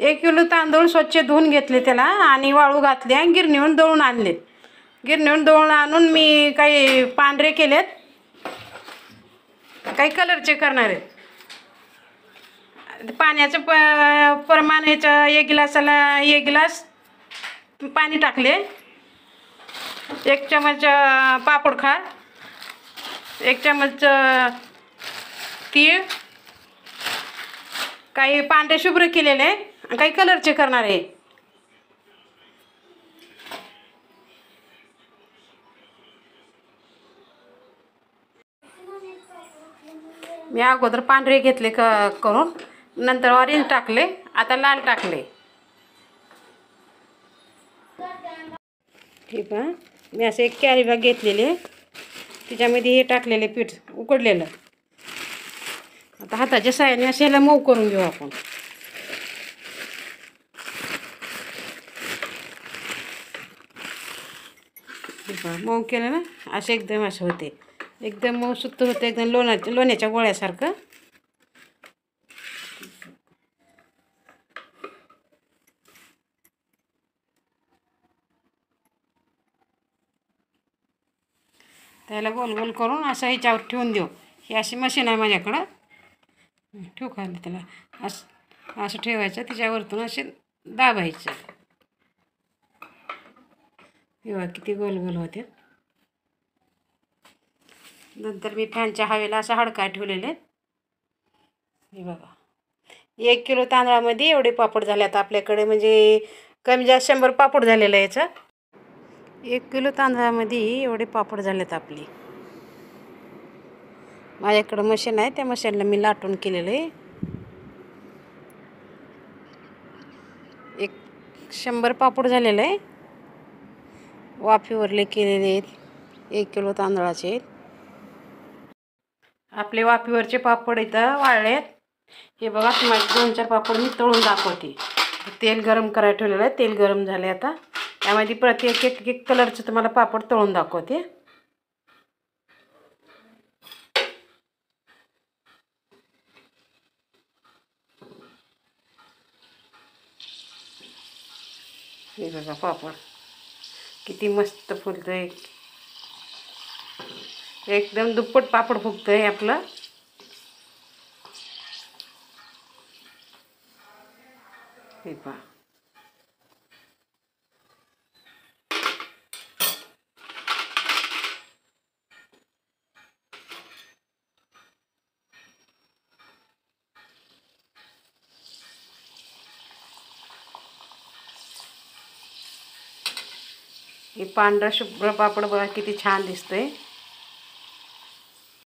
1 kilo तांदूळ स्वच्छ धुवून घेतले त्याला आणि वाळू घातले आणि गिरणीहून दळून आणले. गिरणीहून दळून आणून मी काही पांढरे केलेत, काही कलरचे करणार आहेत. पाण्याचं प्रमाण ह्याचं 1 गिलासाला 1 गिलास पाणी टाकले. 1 चमच पापड खार, 1 चमच तीळ, काही पांढरे शुभ्र केलेले आणि काही कलरचे करणार आहे. मी अगोदर पांढरे घेतले करून, नंतर ऑरेंज टाकले, आता लाल टाकले. हे पहा, मी असे एक कॅरी बॅग घेतलेले, त्याच्यामध्ये हे टाकलेले पीठ उकडलेलं. आता हाताच्या साहाय्याने असे ह्याला मऊ करून घेऊ आपण. मऊ केलं ना असे एकदम असे होते, एकदम मऊ सुत्त होते, एकदम लोण्याच्या गोळ्यासारखं. त्याला गोल गोल करून असं ह्याच्यावर ठेवून देऊ. ही अशी मशीन आहे माझ्याकडं, ठेवू खाली त्याला असं ठेवायचं, त्याच्यावरतून असे दाबायचं. तेव्हा किती गोल गोल होते. नंतर मी फॅनच्या हवेला असं हडका ठेवलेले. हे बघा, 1 किलो तांदळामध्ये एवढे पापड झाले. आता आपल्याकडे म्हणजे कमी जास्त 100 पापड झालेलं आहे याचं. 1 किलो तांदळामध्ये एवढे पापड झालेत आपले. माझ्याकडं मशीन आहे, त्या मशीनला मी लाटून केलेलं आहे. 100 पापड झालेलं आहे, वाफेवरले केलेले आहेत, 1 किलो तांदळाचे. आपले वाफेवरचे पापड इथं वाळलेत. हे बघा, तुम्हाला 2-4 पापड मी तळून दाखवते. तेल गरम करायला ठेवलेलं आहे, तेल गरम झाले. आता त्यामध्ये प्रत्येक एक कलरचं तुम्हाला पापड तळून दाखवते. हे बघा पापड किती मस्त फुलतंय, एकदम दुप्पट पापड फुगतंय आपलं. हे पहा, हे पांढरा शुभ्र पापड बघा किती छान दिसतंय.